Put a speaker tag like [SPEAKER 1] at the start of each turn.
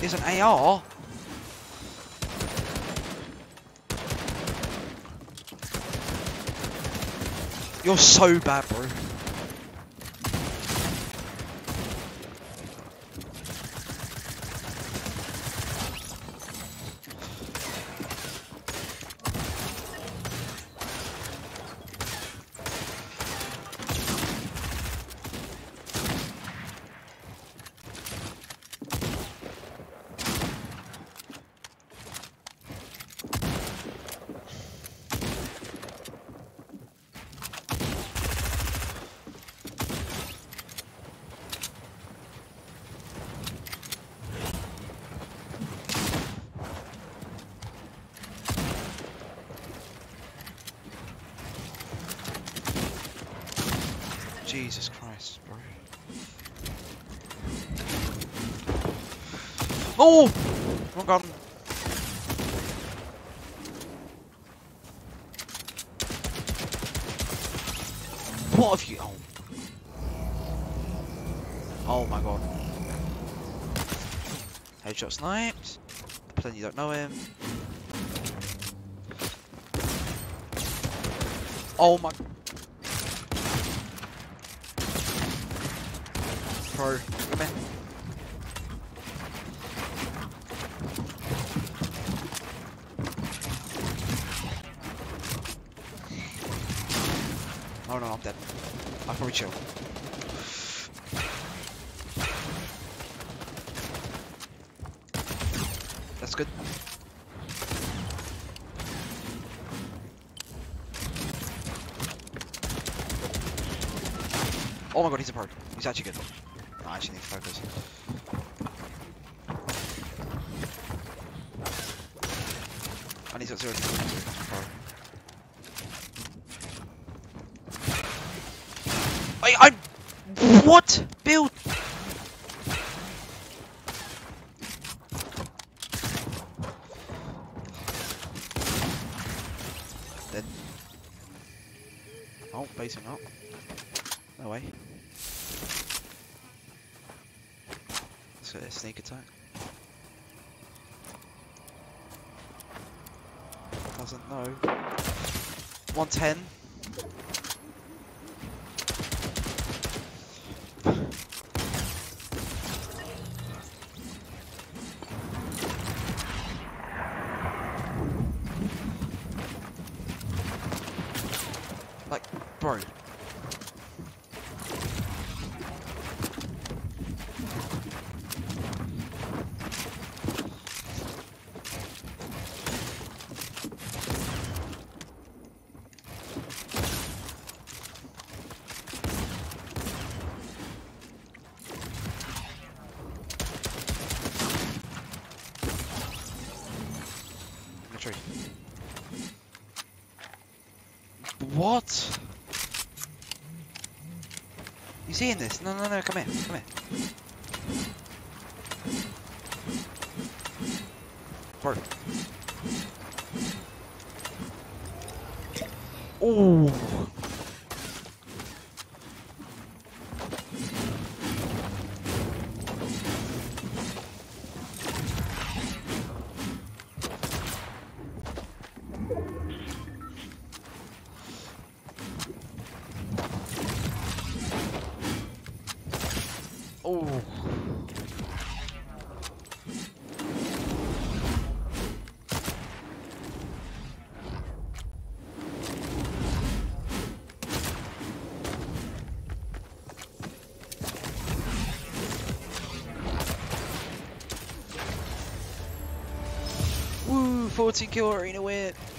[SPEAKER 1] is an AR. You're so bad, bro. Jesus Christ, bro. Oh! Wrong gun. What have you... Oh. Oh my god. Headshot sniped. Pretend you don't know him. Oh my... Bro, come in. Oh no, I'm dead. I'll probably chill. That's good. Oh my god, he's a pro. He's actually good. I actually need to focus. And he's got 0 pro. I what? Build? Dead. Oh, basing up. No way. Let's get a sneak attack. Doesn't know. 110. Like, bro. Tree. What? You seeing this? No, no, no, come here, come here. Bro. Ooh. Oh. Woo, 14 kill arena win.